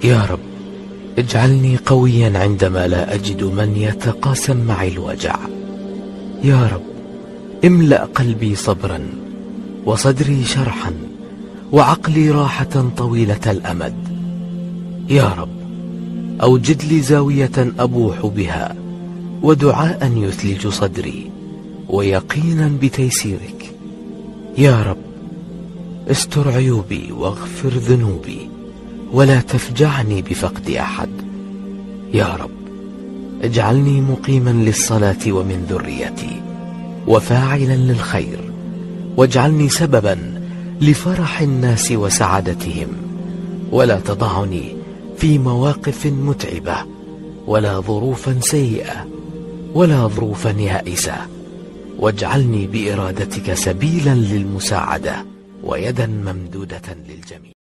يا رب اجعلني قويا عندما لا أجد من يتقاسم معي الوجع. يا رب املأ قلبي صبرا وصدري شرحا وعقلي راحة طويلة الأمد. يا رب أوجد لي زاوية أبوح بها ودعاء يثلج صدري ويقينا بتيسيرك. يا رب استر عيوبي واغفر ذنوبي ولا تفجعني بفقد أحد. يا رب اجعلني مقيما للصلاة ومن ذريتي وفاعلا للخير، واجعلني سببا لفرح الناس وسعادتهم، ولا تضعني في مواقف متعبة ولا ظروفا سيئة ولا ظروفا يائسة، واجعلني بإرادتك سبيلا للمساعدة ويدا ممدودة للجميع.